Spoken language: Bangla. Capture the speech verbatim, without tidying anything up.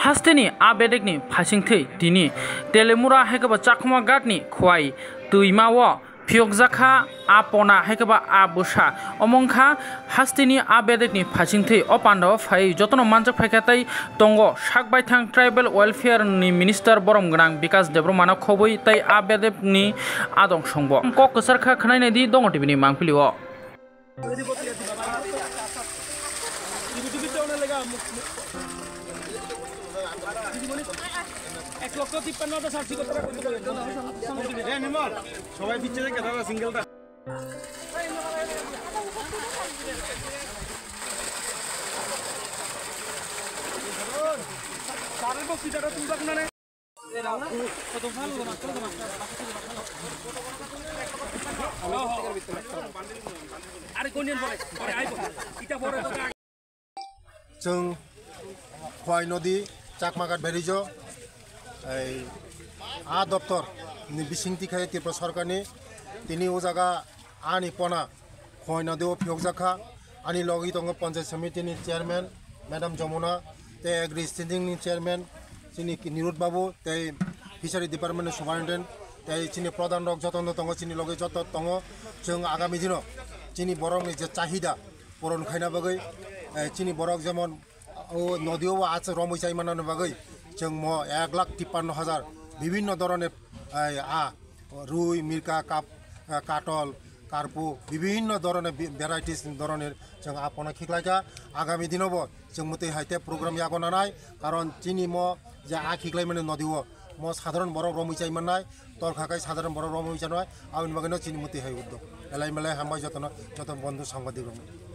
हास्टेनि आ बेदेकनि फासिंथै दिनि तेलेमुरा हायकबा चाखमा गाटनि खवाई तुइमाओ फियकजाखा आ पना हायकबा आ बुसा अमंखा हास्टेनि आ बेदेकनि फासिंथै अ पान्डाव फाइ जतन मानजक फायखातै तंगो साकबायथां ट्राइबेल वेलफेयर नि मिनिस्टार बरम गनां विकास देब्रमाना खबै तै आ बेदेकनि आदं संबो क कसरखा खनायनाय दि दङ टिभिनि मांफिलिओ এক লক্ষ তিপ্পান্ন হাজার সাতশো টাকা করতে পারবেন সবাই দিচ্ছে যে কেদারা সিঙ্গেলটা সারের বক্সিটাটা তুলবা কোনা রে কত ভালো মাত্র আরে কোন দিন পরে পরে আইবো এটা পরে जों खवाई नदी चाकमाघाट भेरिज आ दप्तर बिसिंथि खाय त्रिपुरा सरकारनि तिनि ओ जागा आनि पना खवाई नदी ओ फियकजाखा आनि लगी दङ पञ्चायत समितिनि चेयरमैन मैडम जमुना ते एग्री स्टेन्डिंगनि चेयरमैन चिनि निरुद बाबू ते फिसारि डिपार्टमेन्टनि सुपारिनटेन्डेन्ट ते चिनि प्रधान रक जतन दङ चिनि लगे जत दङ जों आगामी दिनाव चिनि बरंनि जे चाहिदा पूरण खायना बागै चिनि बरक जेमन नदीओ आज रमै चाइमानानो बागै जों म एक लाख तिप्पान्न हाजार विभिन्न धरনের आ रुई मिर्का काप काटल कार्पु विभिन्न धरনের भ্যারাইটিস ধরনের जों आपना खिखलायका आगामी दिनावबो जों मते हाइते प्रग्राम यागनानाय कारण चिनि म जे आ खिखलाय माने नदीओ म साधारण बरक रमै चाइमानाय तलखाकाय साधारण बरक रमै चाइनाय आउन बागैनो चिनि मते हाइ उद्योग एलाय मेलाय हामबाय जतन जतन बন্ধু সাংবাদিক